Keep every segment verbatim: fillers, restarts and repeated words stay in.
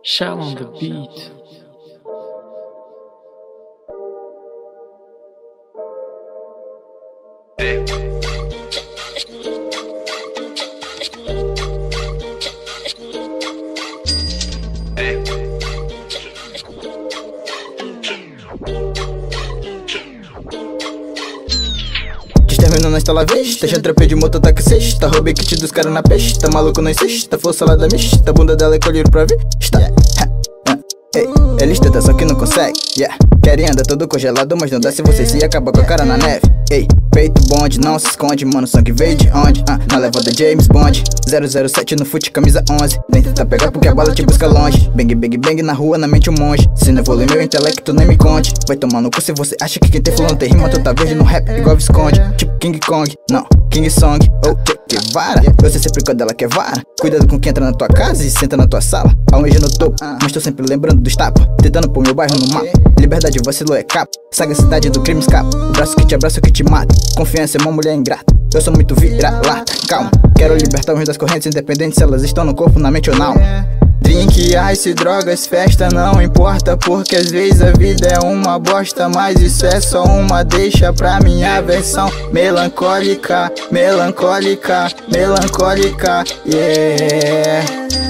Shell on the beat. Terminando na estala vista, já trapei de moto taxista. Roubei kit dos caras na pista, maluco não insista. For salada mista, bunda dela é colheiro pra vista. Ei, eles tentam só que não consegue, yeah. Querem andar todo congelado, mas não dá se você se acaba com a cara na neve. Ei, peito bonde, não se esconde, mano, sangue veio de onde? Ah, na levada James Bond, zero zero sete no fute, camisa onze. Nem tenta pegar porque a bala te busca longe. Bang, bang, bang na rua, na mente um monge. Se não evolui meu intelecto, nem me conte. Vai tomar no cu se você acha que quem tem flow não tem rima. Tu tá verde no rap igual Visconde, tipo King Kong, não, King Song. Oh, que vara, eu sei sempre quando ela quer vara. Cuidado com quem entra na tua casa e senta na tua sala. Almeja no topo, mas tô sempre lembrando dos tapas. Tentando pôr meu bairro no mapa. Liberdade vacilou é capa, sagacidade do crime escapa. Braço que te abraça, que te mata. Confiança é uma mulher ingrata. Eu sou muito vira-lata, calma. Quero libertar os das correntes, independente se elas estão no corpo, na mente ou não. Drink, ice, drogas, festa, não importa. Porque às vezes a vida é uma bosta, mas isso é só uma deixa pra minha versão melancólica, melancólica, melancólica, yeah.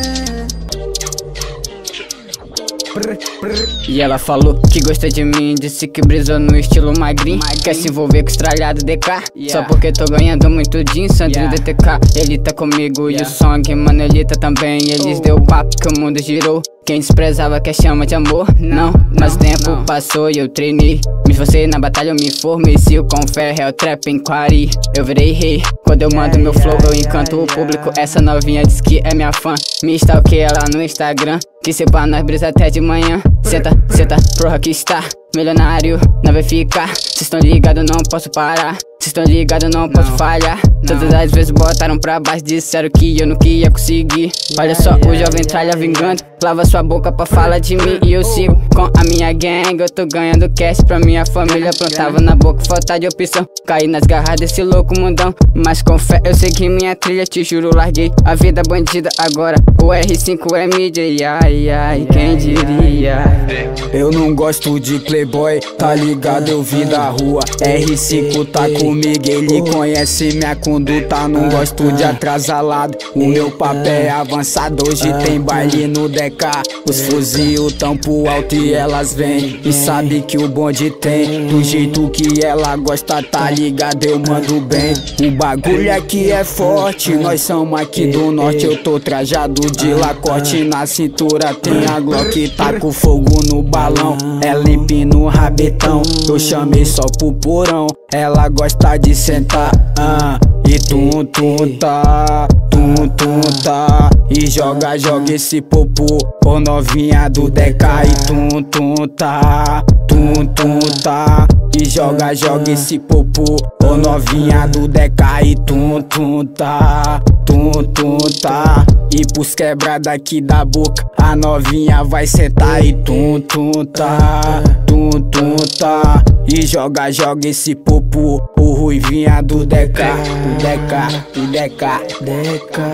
E ela falou que gosta de mim, disse que brisou no estilo magrinho. Quer se envolver com estralhado D K, só porque tô ganhando muito din. Sandro D T K, ele tá comigo e o Song, mano, ele tá também. Eles deu papo que o mundo girou. Quem desprezava quer chama de amor, não. Mas o tempo passou e eu treinei. Me esforcei na batalha, eu me formei. Se o com fé é o trap em quari, eu virei rei. Quando eu mando meu flow, eu encanto o público. Essa novinha diz que é minha fã. Me stalkeia lá no Instagram, que se pá nós brisa até de manhã. Senta, senta pro rockstar, milionário, não vai ficar. Cês tão ligados, não posso parar. Cês tão ligados, não posso falhar. Todas as vezes botaram pra baixo, disseram que eu não ia conseguir. Olha só, o jovem tralha vingando. Lava sua boca pra falar de mim e eu sigo com a minha gang. Eu tô ganhando cash pra minha família. Plantava na boca, falta de opção. Caí nas garras desse louco mundão. Mas com fé eu segui minha trilha, te juro, larguei a vida bandida. Agora o R cinco é mídia, ai, ai, quem diria. Eu não gosto de playboy, tá ligado, eu vim da rua. R cinco tá comigo, ele conhece minha conduta. Não gosto de atrasalado, o meu papel é avançado. Hoje tem baile no D K, os fuzil tão pro alto e elas vêm. E sabe que o bonde tem, do jeito que ela gosta, tá ligado, eu mando bem. O bagulho aqui é forte, nós somos aqui do norte. Eu tô trajado de lacote, na cintura tem a Glock. Tá com fogo no balão, ela empina no rabetão. Eu chamei só pro porão, ela gosta de sentar, ah, e tum tum tá, tum tum tá. E joga, joga esse popô, ô novinha do D K. E tum tum tá, tum tum tá. E joga, joga esse popô, ô novinha do D K. E tum tum tá, tum tum tá. E pros quebrada aqui da boca, a novinha vai sentar. E tum tum tá, tum tum tá. E joga, joga esse popô, o ruivinha do D K. Do D K, do D K, D K,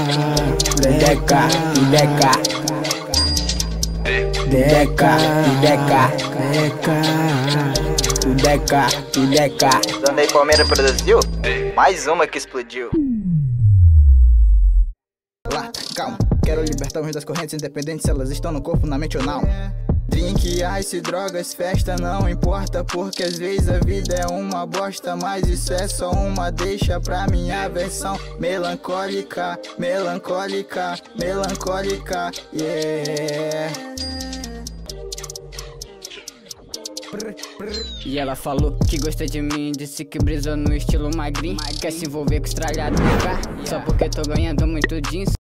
do D K, do D K, D K, do D K, do D K, do D K. Danei Palmeiras produziu, mais uma que explodiu. Lá, calma, quero libertar os das correntes, independente se elas estão no corpo, na mente ou não. Drink, ice, drogas, festa, não importa. Porque às vezes a vida é uma bosta, mas isso é só uma deixa pra minha versão melancólica, melancólica, melancólica, yeah. E ela falou que gosta de mim, disse que brisou no estilo magrinho. Quer se envolver com estralhado D K, só porque tô ganhando muito jeans.